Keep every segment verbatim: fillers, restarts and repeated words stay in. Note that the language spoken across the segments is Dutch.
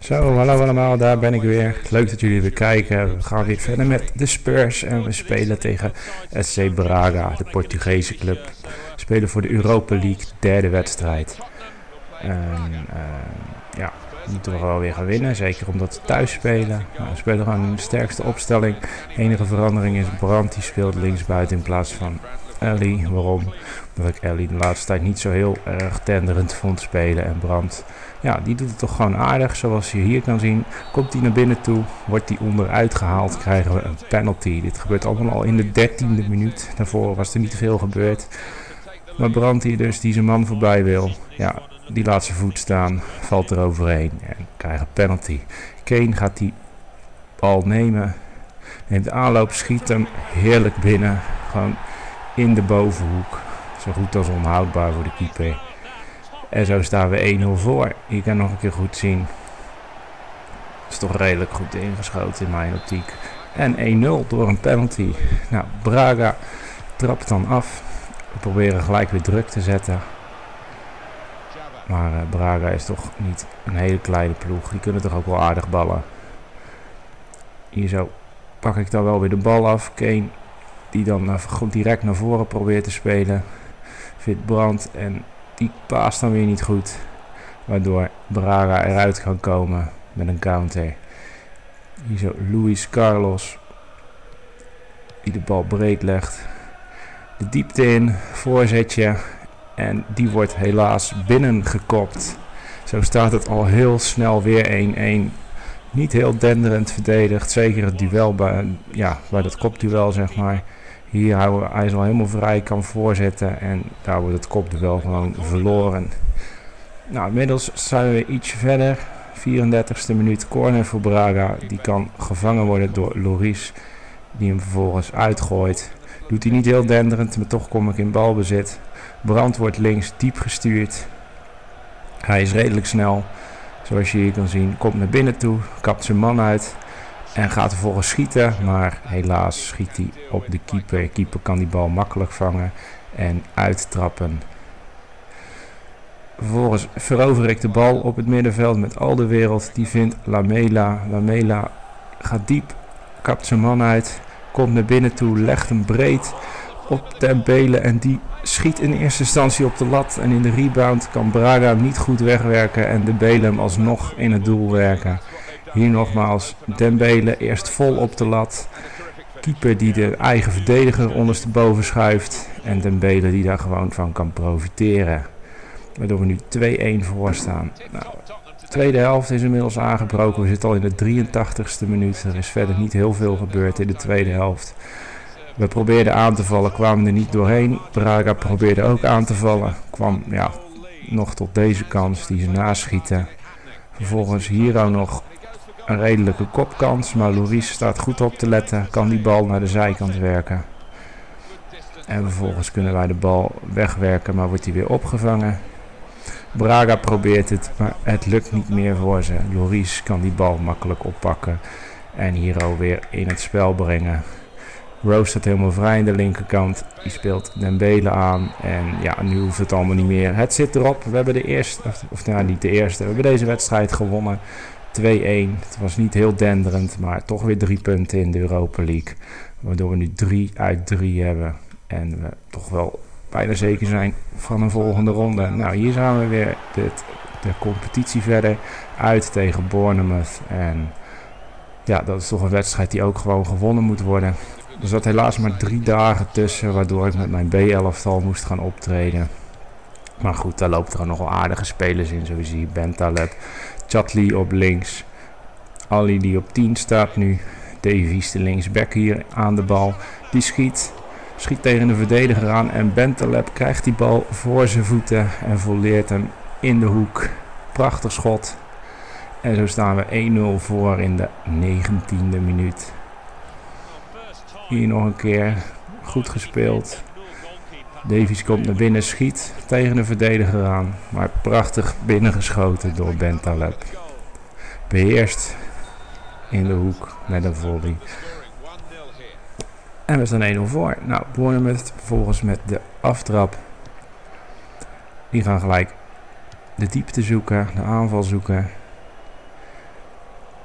Zo, hallo allemaal, daar ben ik weer. Leuk dat jullie weer kijken. We gaan weer verder met de Spurs en we spelen tegen S C Braga, de Portugese club. We spelen voor de Europa League, derde wedstrijd. En uh, ja, we moeten we wel weer gaan winnen, zeker omdat we thuis spelen. Nou, we spelen gewoon de sterkste opstelling. De enige verandering is Brandt, die speelt linksbuiten in plaats van Ellie. Waarom? Omdat ik Ellie de laatste tijd niet zo heel erg tenderend vond spelen. En Brandt, ja, die doet het toch gewoon aardig. Zoals je hier kan zien, komt hij naar binnen toe, wordt hij onderuit gehaald, krijgen we een penalty. Dit gebeurt allemaal al in de dertiende minuut. Daarvoor was er niet te veel gebeurd. Maar Brandt hier dus, die zijn man voorbij wil, ja, die laat zijn voet staan, valt er overheen en krijgt een penalty. Kane gaat die bal nemen, neemt de aanloop, schiet hem heerlijk binnen. Gewoon in de bovenhoek. Zo goed als onhoudbaar voor de keeper. En zo staan we één nul voor. Je kan nog een keer goed zien. Dat is toch redelijk goed ingeschoten in mijn optiek. En één nul door een penalty. Nou, Braga trapt dan af. We proberen gelijk weer druk te zetten. Maar uh, Braga is toch niet een hele kleine ploeg. Die kunnen toch ook wel aardig ballen. Hier zo pak ik dan wel weer de bal af. Kane die dan uh, direct naar voren probeert te spelen. Vindt Brandt en die paast dan weer niet goed. Waardoor Braga eruit kan komen met een counter. Hier zo Luis Carlos. Die de bal breed legt. De diepte in, voorzetje. En die wordt helaas binnengekopt. Zo staat het al heel snel weer één-één. Niet heel denderend verdedigd. Zeker het duel bij, ja, bij dat kopduel zeg maar. Hier houden hij is al helemaal vrij, kan voorzetten. En daar wordt het kopduel gewoon verloren. Nou, inmiddels zijn we ietsje verder. vierendertigste minuut corner voor Braga. Die kan gevangen worden door Loris. Die hem vervolgens uitgooit. Doet hij niet heel denderend, maar toch kom ik in balbezit. Brandt wordt links diep gestuurd. Hij is redelijk snel. Zoals je hier kan zien. Komt naar binnen toe. Kapt zijn man uit. En gaat vervolgens schieten. Maar helaas schiet hij op de keeper. De keeper kan die bal makkelijk vangen. En uittrappen. Vervolgens verover ik de bal op het middenveld met al de wereld. Die vindt Lamela. Lamela gaat diep. Kapt zijn man uit. Komt naar binnen toe. Legt hem breed op Dembele. En die schiet in eerste instantie op de lat. En in de rebound kan Braga niet goed wegwerken. En Dembele hem alsnog in het doel werken. Hier nogmaals Dembele eerst vol op de lat. Keeper die de eigen verdediger ondersteboven schuift. En Dembele die daar gewoon van kan profiteren. Waardoor we nu twee-één voor staan. Nou, de tweede helft is inmiddels aangebroken. We zitten al in de drieëntachtigste minuut. Er is verder niet heel veel gebeurd in de tweede helft. We probeerden aan te vallen, kwamen er niet doorheen. Braga probeerde ook aan te vallen. Kwam ja, nog tot deze kans die ze naschieten. Vervolgens hier ook nog een redelijke kopkans. Maar Loris staat goed op te letten. Kan die bal naar de zijkant werken. En vervolgens kunnen wij de bal wegwerken. Maar wordt hij weer opgevangen. Braga probeert het. Maar het lukt niet meer voor ze. Loris kan die bal makkelijk oppakken. En hier alweer in het spel brengen. Rose staat helemaal vrij aan de linkerkant. Die speelt Dembele aan. En ja, nu hoeft het allemaal niet meer. Het zit erop. We hebben de eerste, of nou niet de eerste. We hebben deze wedstrijd gewonnen. twee-één. Het was niet heel denderend. Maar toch weer drie punten in de Europa League. Waardoor we nu drie uit drie hebben. En we toch wel bijna zeker zijn van een volgende ronde. Nou, hier gaan we weer de, de competitie verder. Uit tegen Bournemouth. En ja, dat is toch een wedstrijd die ook gewoon gewonnen moet worden. Er zat helaas maar drie dagen tussen, waardoor ik met mijn B-elftal moest gaan optreden. Maar goed, daar lopen er nog wel aardige spelers in, zoals je Bentaleb, Chatli op links, Ali die op tien staat nu, Davies de linksback hier aan de bal, die schiet, schiet tegen de verdediger aan en Bentaleb krijgt die bal voor zijn voeten en volleert hem in de hoek. Prachtig schot. En zo staan we één nul voor in de negentiende minuut. Hier nog een keer. Goed gespeeld. Davies komt naar binnen, schiet tegen de verdediger aan. Maar prachtig binnengeschoten door Bentaleb. Beheerst in de hoek met een volley. En we staan één nul voor. Nou, Bournemouth vervolgens met de aftrap. Die gaan gelijk de diepte zoeken, de aanval zoeken.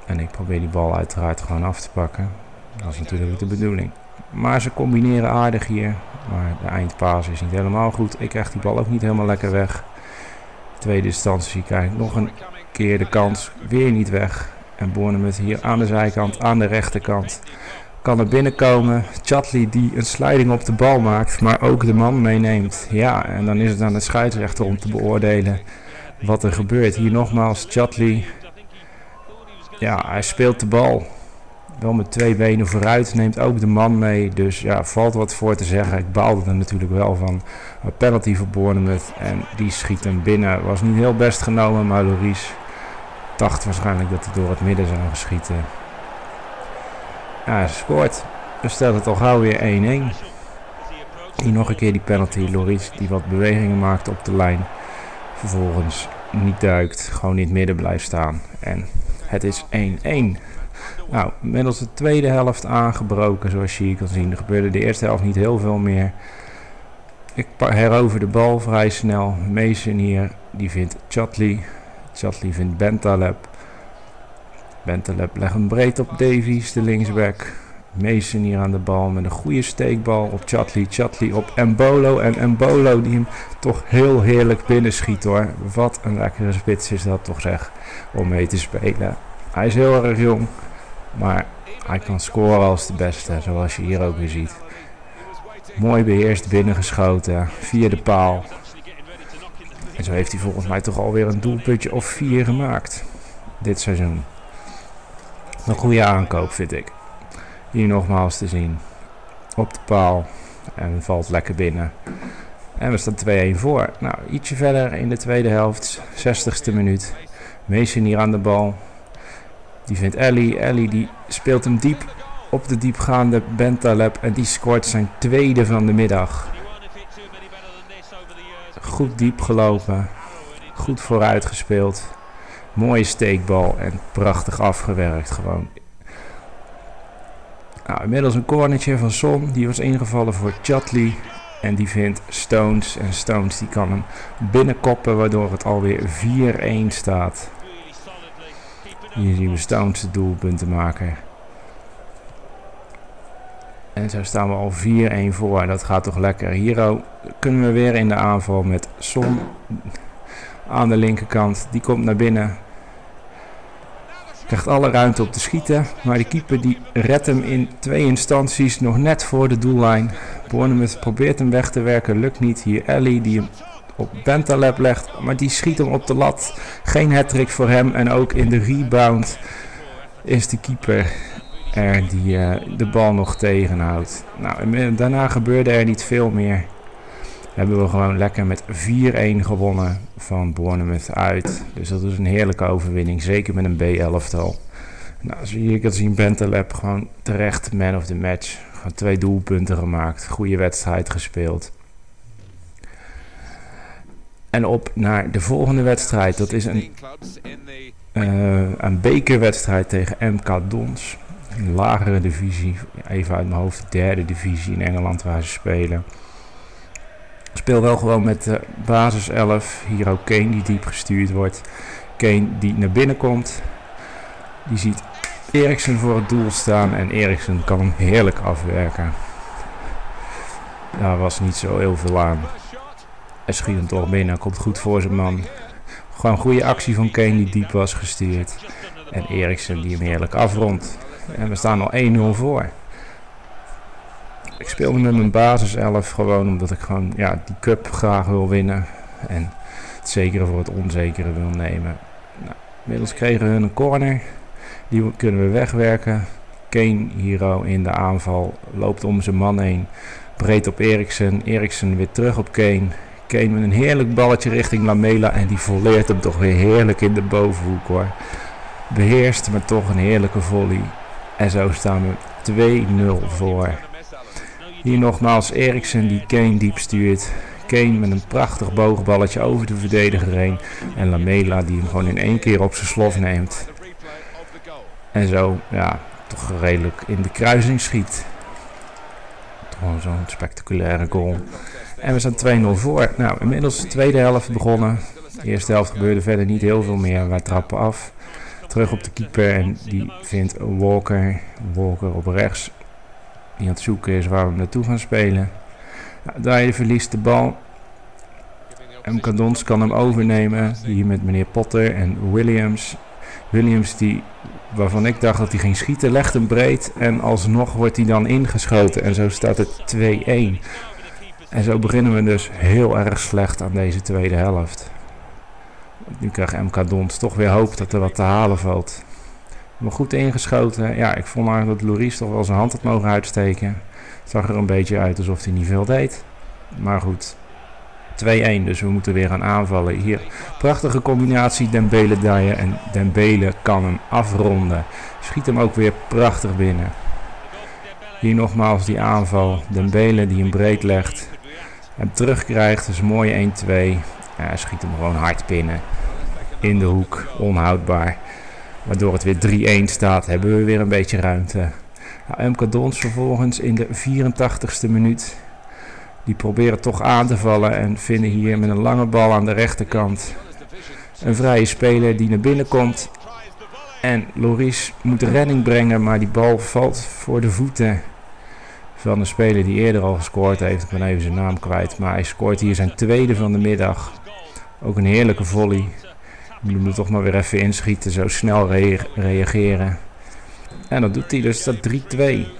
En ik probeer die bal uiteraard gewoon af te pakken. Dat is natuurlijk de bedoeling. Maar ze combineren aardig hier. Maar de eindpaas is niet helemaal goed. Ik krijg die bal ook niet helemaal lekker weg. Tweede instantie krijg ik nog een keer de kans. Weer niet weg. En Bournemouth hier aan de zijkant, aan de rechterkant. Kan er binnenkomen. Chatley die een sliding op de bal maakt. Maar ook de man meeneemt. Ja, en dan is het aan de scheidsrechter om te beoordelen wat er gebeurt. Hier nogmaals Chatley. Ja, hij speelt de bal. Wel met twee benen vooruit. Neemt ook de man mee. Dus ja, valt wat voor te zeggen. Ik baalde er natuurlijk wel van. Een penalty voor Bournemouth. En die schiet hem binnen. Was niet heel best genomen. Maar Lloris dacht waarschijnlijk dat hij door het midden zou geschieten. Ja, hij scoort. Dan stelt het al gauw weer één-één. Hier nog een keer die penalty. Lloris die wat bewegingen maakt op de lijn. Vervolgens niet duikt. Gewoon in het midden blijft staan. En het is één-één. Nou, inmiddels de tweede helft aangebroken, zoals je hier kan zien. Er gebeurde de eerste helft niet heel veel meer. Ik herover de bal vrij snel. Mason hier, die vindt Chatley. Chatley vindt Bentaleb. Bentaleb legt hem breed op Davies, de linksback. Mason hier aan de bal met een goede steekbal op Chatley. Chatley op Embolo. En Embolo die hem toch heel heerlijk binnenschiet hoor. Wat een lekkere spits is dat toch zeg, om mee te spelen. Hij is heel erg jong, maar hij kan scoren als de beste, zoals je hier ook weer ziet. Mooi beheerst binnengeschoten, via de paal. En zo heeft hij volgens mij toch alweer een doelpuntje of vier gemaakt, dit seizoen. Een goede aankoop vind ik. Hier nogmaals te zien, op de paal en valt lekker binnen. En we staan twee-één voor. Nou, ietsje verder in de tweede helft, zestigste minuut. Mason hier aan de bal. Die vindt Ellie. Ellie die speelt hem diep op de diepgaande Bentaleb. En die scoort zijn tweede van de middag. Goed diep gelopen. Goed vooruit gespeeld. Mooie steekbal en prachtig afgewerkt gewoon. Nou, inmiddels een cornertje van Son. Die was ingevallen voor Chatley. En die vindt Stones. En Stones die kan hem binnenkoppen waardoor het alweer vier-één staat. Hier zien we Stones de doelpuntenmaker. En zo staan we al vier-één voor. Dat gaat toch lekker. Hier kunnen we weer in de aanval met Son aan de linkerkant. Die komt naar binnen. Krijgt alle ruimte op te schieten. Maar de keeper die redt hem in twee instanties nog net voor de doellijn. Bournemouth probeert hem weg te werken. Lukt niet. Hier Ellie die hem op Bentaleb legt. Maar die schiet hem op de lat. Geen hattrick voor hem. En ook in de rebound is de keeper er die uh, de bal nog tegenhoudt. Nou, en daarna gebeurde er niet veel meer. Hebben we gewoon lekker met vier-één gewonnen van Bournemouth uit. Dus dat is een heerlijke overwinning. Zeker met een B-elftal. Nou, zie je kan zien Bentaleb gewoon terecht man of the match. Gewoon twee doelpunten gemaakt. Goede wedstrijd gespeeld. En op naar de volgende wedstrijd. Dat is een, uh, een bekerwedstrijd tegen M K Dons. Een lagere divisie. Even uit mijn hoofd de derde divisie in Engeland waar ze spelen. Speel wel gewoon met de basis elf. Hier ook Kane die diep gestuurd wordt. Kane die naar binnen komt. Die ziet Eriksen voor het doel staan. En Eriksen kan hem heerlijk afwerken. Daar was niet zo heel veel aan. Hij schiet hem toch binnen. Komt goed voor zijn man. Gewoon een goede actie van Kane die diep was gestuurd. En Eriksen die hem heerlijk afrondt. En we staan al één-nul voor. Ik speelde met mijn basis elf gewoon omdat ik gewoon ja, die cup graag wil winnen. En het zekere voor het onzekere wil nemen. Nou, inmiddels kregen we een corner. Die kunnen we wegwerken. Kane hier in de aanval loopt om zijn man heen. Breed op Eriksen. Eriksen weer terug op Kane. Kane met een heerlijk balletje richting Lamela. En die volleert hem toch weer heerlijk in de bovenhoek hoor. Beheerst, maar toch een heerlijke volley. En zo staan we twee-nul voor. Hier nogmaals Eriksen die Kane diep stuurt. Kane met een prachtig boogballetje over de verdediger heen. En Lamela die hem gewoon in één keer op zijn slof neemt. En zo, ja, toch redelijk in de kruising schiet. Gewoon zo'n spectaculaire goal. En we staan twee-nul voor. Nou, inmiddels de tweede helft begonnen. De eerste helft gebeurde verder niet heel veel meer. Wij trappen af. terug op de keeper en die vindt Walker. Walker op rechts. Die aan het zoeken is waar we naartoe gaan spelen. Nou, Dyer verliest de bal. M K Dons kan hem overnemen. Hier met meneer Potter en Williams. Williams die, waarvan ik dacht dat hij ging schieten, legt hem breed. En alsnog wordt hij dan ingeschoten. En zo staat het twee-een. En zo beginnen we dus heel erg slecht aan deze tweede helft. Nu krijgt M K Dons toch weer hoop dat er wat te halen valt. Maar goed ingeschoten. Ja, ik vond eigenlijk dat Lloris toch wel zijn hand had mogen uitsteken. Het zag er een beetje uit alsof hij niet veel deed. Maar goed. twee-een, dus we moeten weer gaan aanvallen. Hier, prachtige combinatie Dembele-Dyer. En Dembele kan hem afronden. Schiet hem ook weer prachtig binnen. Hier nogmaals die aanval. Dembele die hem breed legt. Hem terugkrijgt, dus mooi een-twee. Ja, hij schiet hem gewoon hard binnen. In de hoek, onhoudbaar. Waardoor het weer drie-een staat, hebben we weer een beetje ruimte. Nou, M K Dons vervolgens in de vierentachtigste minuut. Die proberen toch aan te vallen en vinden hier met een lange bal aan de rechterkant een vrije speler die naar binnen komt. En Lloris moet de redding brengen, maar die bal valt voor de voeten van een speler die eerder al gescoord heeft. Ik ben even zijn naam kwijt, maar hij scoort hier zijn tweede van de middag. Ook een heerlijke volley. Die moet toch maar weer even inschieten, zo snel rea reageren. En dat doet hij, dus dat drie-twee.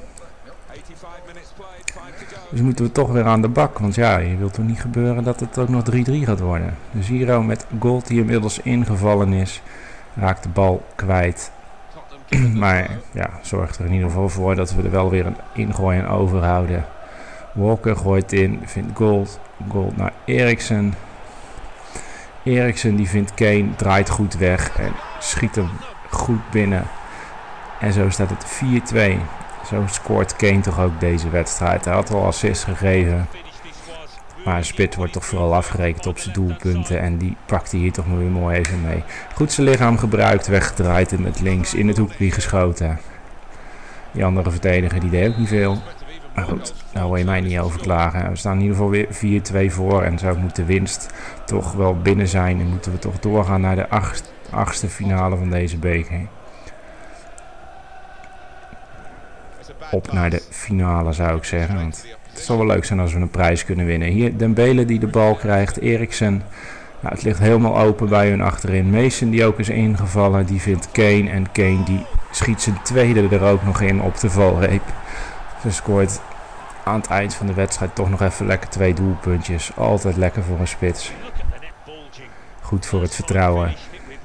Dus moeten we toch weer aan de bak, want ja, je wilt toch niet gebeuren dat het ook nog drie-drie gaat worden. Dus hier met Gold die inmiddels ingevallen is, raakt de bal kwijt. Maar ja, zorgt er in ieder geval voor dat we er wel weer een ingooi en overhouden. Walker gooit in, vindt Gold. Gold naar Eriksen. Eriksen die vindt Kane, draait goed weg en schiet hem goed binnen. En zo staat het vier-twee. Zo scoort Kane toch ook deze wedstrijd. Hij had al assist gegeven. Maar Spit wordt toch vooral afgerekend op zijn doelpunten. En die pakt hij hier toch maar weer mooi even mee. Goed zijn lichaam gebruikt, weggedraaid en met links in het hoekje geschoten. Die andere verdediger die deed ook niet veel. Maar goed, daar hoor je mij niet over klagen. We staan in ieder geval weer vier-twee voor. En zou moet de winst toch wel binnen zijn. En moeten we toch doorgaan naar de acht, achtste finale van deze beker. Op naar de finale zou ik zeggen. Want het zal wel leuk zijn als we een prijs kunnen winnen. Hier Dembele die de bal krijgt. Eriksen. Nou, het ligt helemaal open bij hun achterin. Mason die ook is ingevallen. Die vindt Kane. En Kane die schiet zijn tweede er ook nog in op de valreep. Ze scoort aan het eind van de wedstrijd toch nog even lekker twee doelpuntjes. Altijd lekker voor een spits. Goed voor het vertrouwen.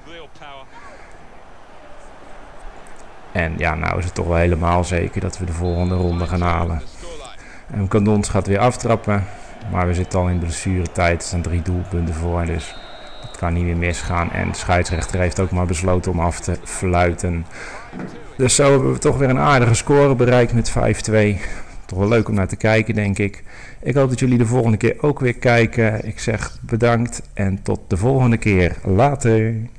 En ja, nou is het toch wel helemaal zeker dat we de volgende ronde gaan halen. En M K Dons gaat weer aftrappen. Maar we zitten al in blessuretijd. Er zijn drie doelpunten voor. Dus het kan niet meer misgaan. En de scheidsrechter heeft ook maar besloten om af te fluiten. Dus zo hebben we toch weer een aardige score bereikt met vijf-twee. Toch wel leuk om naar te kijken, denk ik. Ik hoop dat jullie de volgende keer ook weer kijken. Ik zeg bedankt en tot de volgende keer. Later.